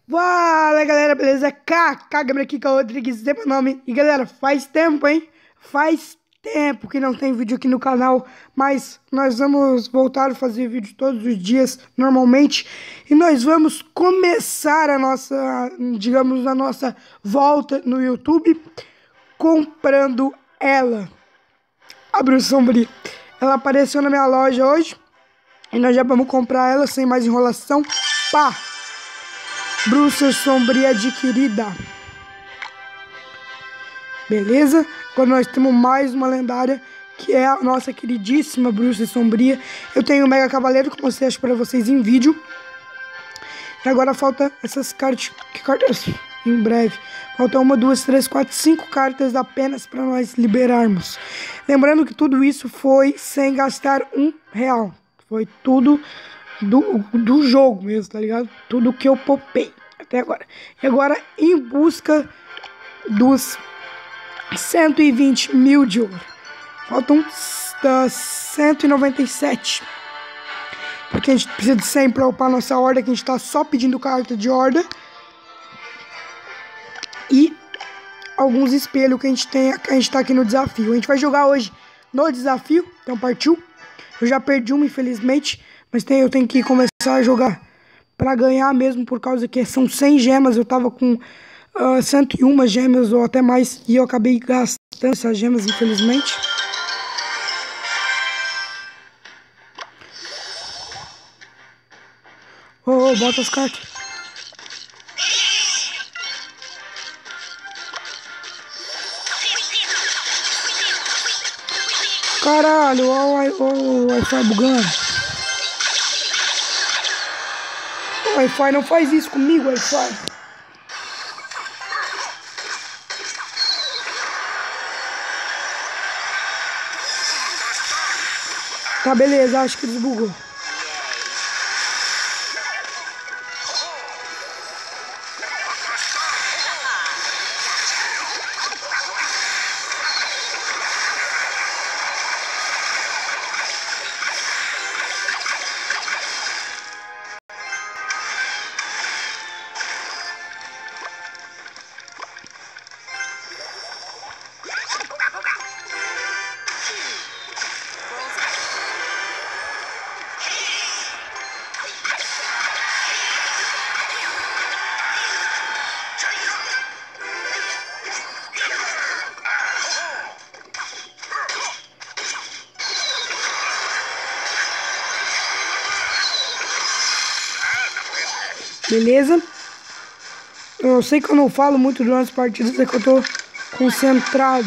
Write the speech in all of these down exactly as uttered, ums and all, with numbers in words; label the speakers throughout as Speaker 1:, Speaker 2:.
Speaker 1: Fala galera, beleza? K K Gamer aqui, K Rodrigues, é meu nome. E galera, faz tempo, hein? Faz tempo que não tem vídeo aqui no canal, mas nós vamos voltar a fazer vídeo todos os dias, normalmente. E nós vamos começar a nossa, digamos, a nossa volta no YouTube comprando ela, a Bruxa Sombria. Ela apareceu na minha loja hoje e nós já vamos comprar ela sem mais enrolação. Pá! Bruxa Sombria adquirida. Beleza? Agora nós temos mais uma lendária, que é a nossa queridíssima Bruxa Sombria. Eu tenho o Mega Cavaleiro, que eu mostrei para vocês em vídeo. E agora falta essas cartas. Que cartas? Em breve. Falta uma, duas, três, quatro, cinco cartas apenas para nós liberarmos. Lembrando que tudo isso foi sem gastar um real. Foi tudo do, do jogo mesmo, tá ligado? Tudo que eu popei até agora. E agora em busca dos cento e vinte mil de ouro. Faltam uh, cento e noventa e sete. Porque a gente precisa de cem para upar nossa horda, que a gente tá só pedindo carta de horda. E alguns espelhos que a gente tem, que a gente tá aqui no desafio. A gente vai jogar hoje no desafio, então partiu. Eu já perdi uma, infelizmente, mas tem, eu tenho que começar a jogar para ganhar mesmo, por causa que são cem gemas. Eu tava com uh, cento e uma gemas ou até mais, e eu acabei gastando essas gemas, infelizmente. Ô, oh, bota as cartas. Caralho, olha o Wi-Fi bugando. O Wi-Fi não faz isso comigo, Wi-Fi. Tá, beleza, acho que desbugou. Beleza? Eu sei que eu não falo muito durante as partidas, é que eu tô concentrado.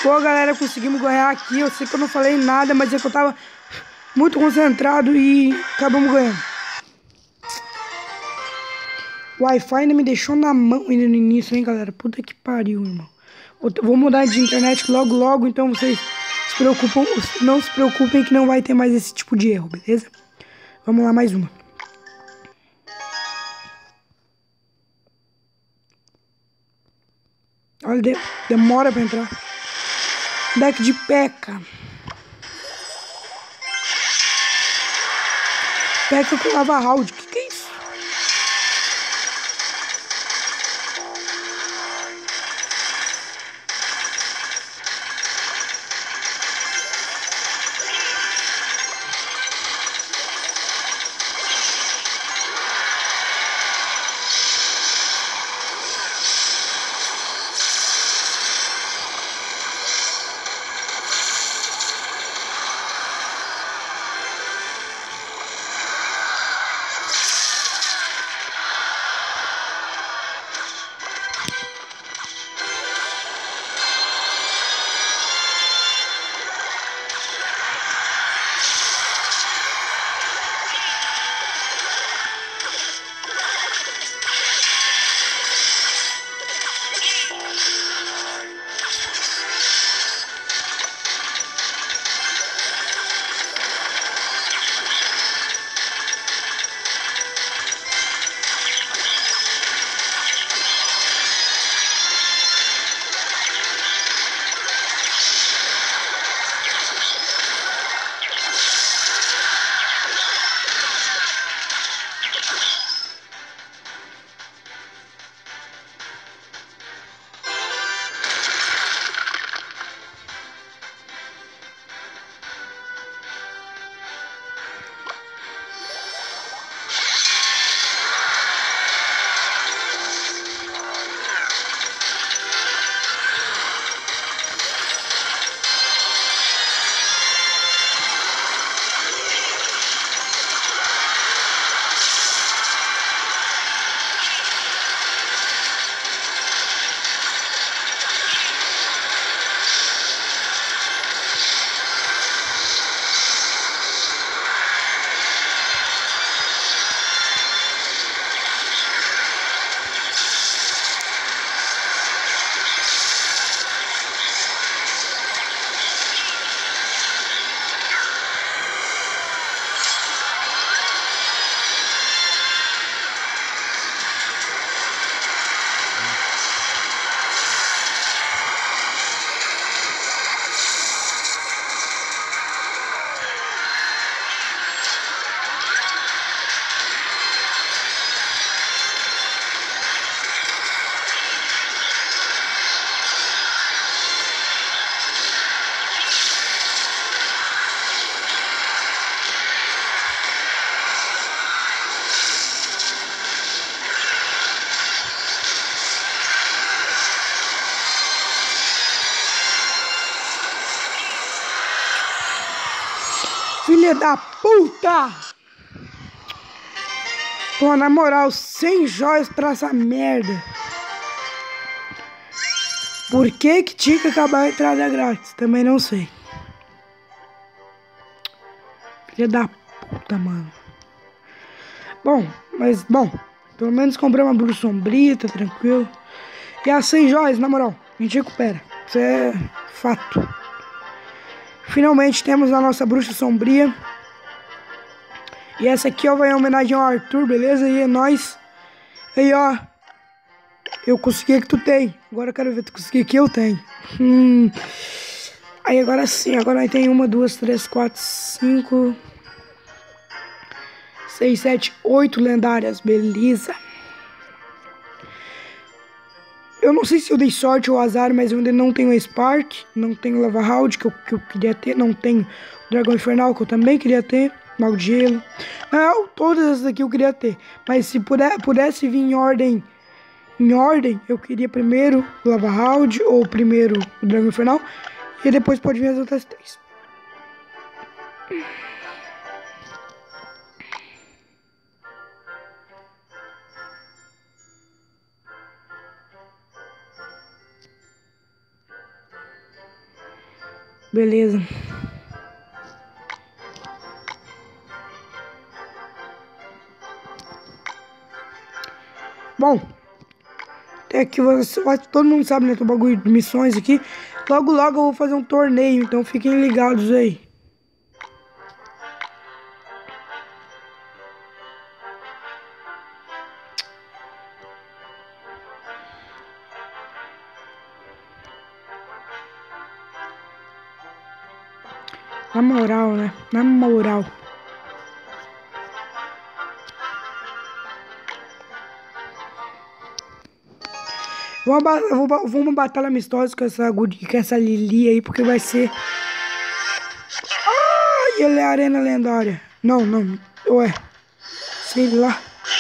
Speaker 1: Pô, galera, conseguimos ganhar aqui. Eu sei que eu não falei nada, mas é que eu tava muito concentrado e acabamos ganhando. O Wi-Fi ainda me deixou na mão ainda no início, hein, galera? Puta que pariu, irmão. Vou mudar de internet logo, logo, então vocês se preocupam, não se preocupem que não vai ter mais esse tipo de erro, beleza? Vamos lá, mais uma. Olha, de, demora pra entrar. Deck de P.E.K.K.A. P E K K A com lava round. O que, que é isso? Filha da puta! Pô, na moral, cem joias pra essa merda. Por que que tinha que acabar a entrada grátis? Também não sei. Filha da puta, mano. Bom, mas, bom, pelo menos comprei uma bruxa sombria, tá tranquilo. E as cem joias, na moral, a gente recupera. Isso é fato. Finalmente temos a nossa bruxa sombria. E essa aqui, ó, vai em homenagem ao Arthur, beleza? E é nóis. Aí, ó. Eu consegui que tu tem. Agora eu quero ver tu conseguir que eu tenho. Hum. Aí agora sim. Agora nós tem uma, duas, três, quatro, cinco, seis, sete, oito lendárias. Beleza. Eu não sei se eu dei sorte ou azar, mas eu ainda não tenho a Spark. Não tenho Lava Round, que eu, que eu queria ter. Não tenho Dragão Infernal, que eu também queria ter. Mago de Gelo. Não, todas essas aqui eu queria ter. Mas se puder, pudesse vir em ordem, em ordem, eu queria primeiro o Lava Round ou primeiro o Dragão Infernal. E depois pode vir as outras três. Beleza. Bom, até que você, todo mundo sabe, né? Tem um bagulho de missões aqui. Logo, logo eu vou fazer um torneio, então fiquem ligados aí. Na moral, né? Na moral. Vamos, vamos, vamos uma batalha amistosa com essa, com essa Lili aí, porque vai ser... Ai, ele é a arena lendária. Não, não. Ué. Sei lá.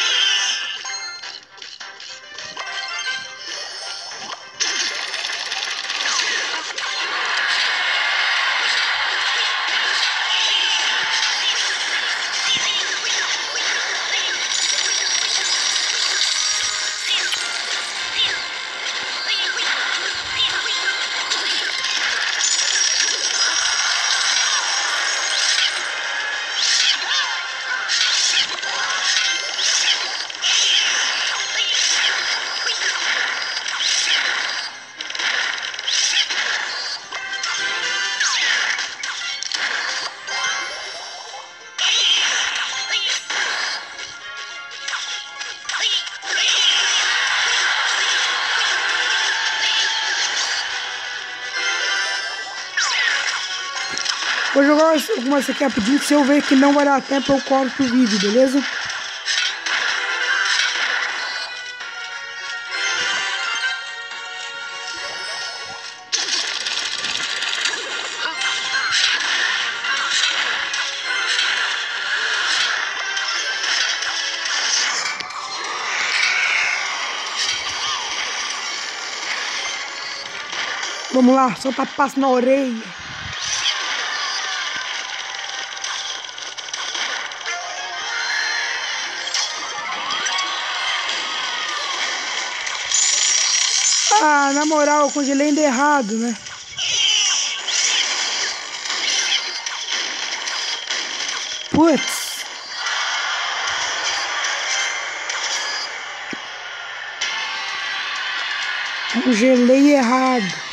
Speaker 1: Vou jogar algumas aqui rapidinho, se eu ver que não vai dar tempo eu corto o vídeo, beleza? Vamos lá, solta passo na orelha. Ah, na moral, eu congelei ainda errado, né? Putz. Congelei errado.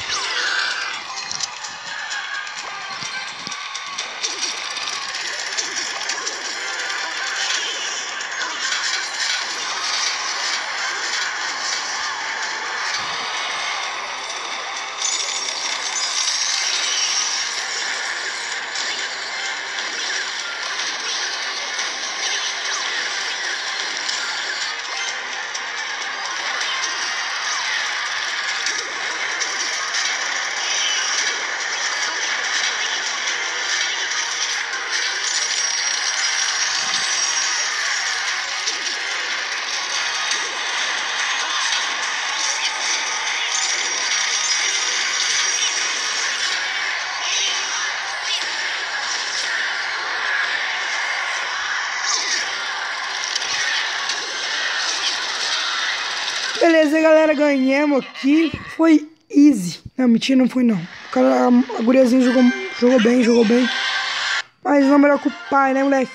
Speaker 1: Beleza, galera, ganhamos aqui. Foi easy. Não, mentira, não foi não. O cara, a guriazinha jogou, jogou bem, jogou bem. Mas não melhor que o pai, né, moleque?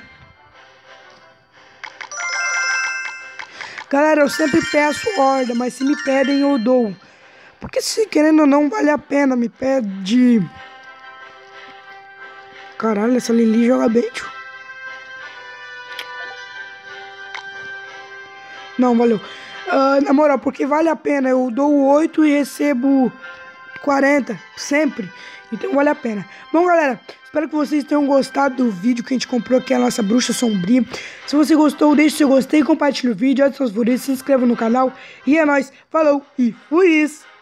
Speaker 1: Galera, eu sempre peço horda, mas se me pedem eu dou. Porque se querendo ou não, vale a pena. Me pede... Caralho, essa Lili joga bem, tio. Não, valeu. Uh, na moral, porque vale a pena. Eu dou oito e recebo quarenta, sempre. Então vale a pena. Bom, galera, espero que vocês tenham gostado do vídeo que a gente comprou aqui, a nossa bruxa sombria. Se você gostou, deixe seu gostei, compartilhe o vídeo, ative seus favoritos, se inscreva no canal. E é nóis, falou e fui isso!